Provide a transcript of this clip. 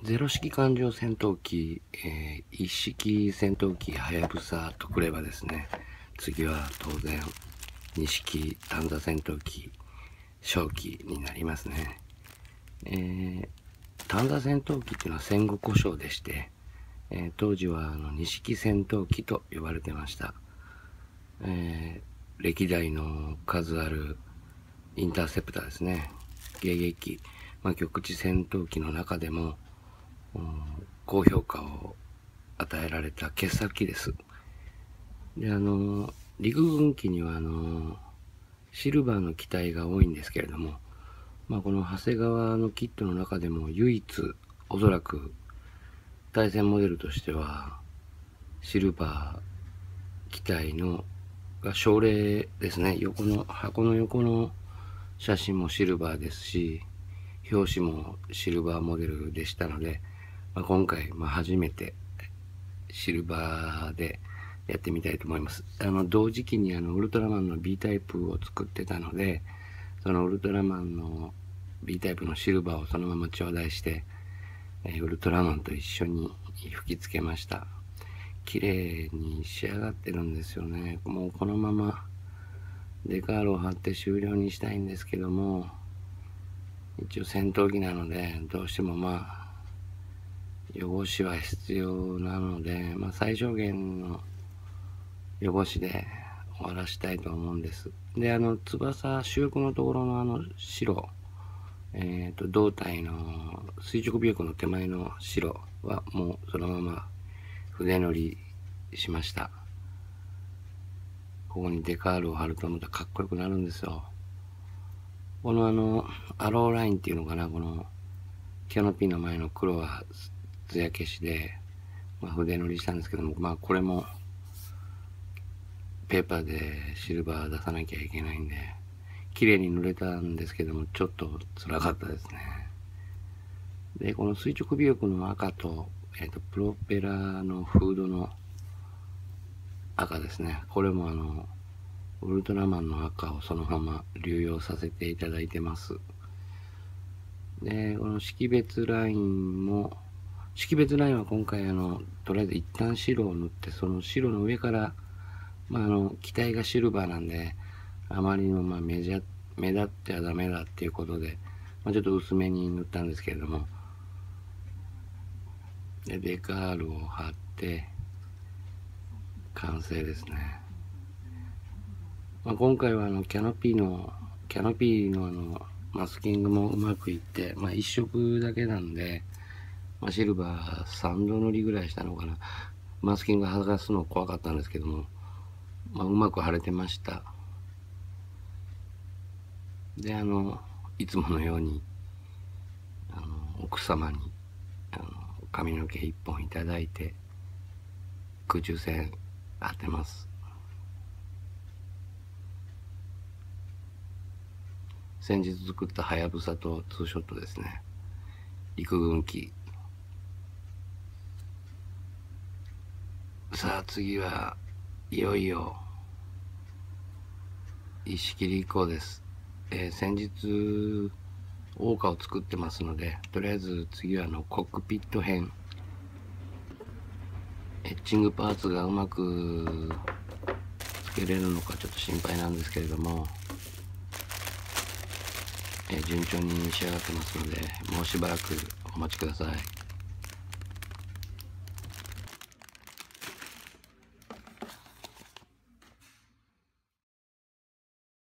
ゼロ式艦上戦闘機、一式戦闘機はやぶさとくればですね、次は当然二式探査戦闘機小機になりますね。探査戦闘機っていうのは戦後故障でして、当時は二式戦闘機と呼ばれてました。歴代の数あるインターセプターですね、迎撃機、局地戦闘機の中でも高評価を与えられた傑作機です。で、陸軍機にはシルバーの機体が多いんですけれども、この長谷川のキットの中でも唯一、おそらく対戦モデルとしてはシルバー機体のが奨励ですね。箱の横の写真もシルバーですし、表紙もシルバーモデルでしたので、今回初めてシルバーでやってみたいと思います。同時期にウルトラマンの B タイプを作ってたので、そのウルトラマンの B タイプのシルバーをそのまま頂戴して、ウルトラマンと一緒に吹き付けました。綺麗に仕上がってるんですよね。もうこのままデカールを貼って終了にしたいんですけども、一応戦闘機なのでどうしても汚しは必要なので、最小限の汚しで終わらしたいと思うんです。で、翼主翼のところの白、胴体の垂直尾翼の手前の白はもうそのまま筆塗りしました。ここにデカールを貼るとまたかっこよくなるんですよ。このアローラインっていうのかな、このキャノピーの前の黒は艶消しで、筆塗りしたんですけども、これもペーパーでシルバー出さなきゃいけないんで、綺麗に塗れたんですけども、ちょっと辛かったですね。で、この垂直尾翼の赤と、プロペラのフードの赤ですね。これもウルトラマンの赤をそのまま流用させていただいてます。で、この識別ラインは今回とりあえず一旦白を塗って、その白の上から、機体がシルバーなんで、あまりの目立ってはダメだっていうことで、ちょっと薄めに塗ったんですけれども、で、デカールを貼って、完成ですね。今回はキャノピーのマスキングもうまくいって、一色だけなんで、シルバー3度塗りぐらいしたのかな。マスキング剥がすの怖かったんですけども、うまく貼れてました。で、いつものように、奥様に、髪の毛1本いただいて、空中戦当てます。先日作ったはやぶさとツーショットですね。陸軍機。さあ次はいよいよ石切り以降です。先日桜花を作ってますので、とりあえず次はコックピット編、エッチングパーツがうまくつけれるのかちょっと心配なんですけれども、順調に仕上がってますので、もうしばらくお待ちください。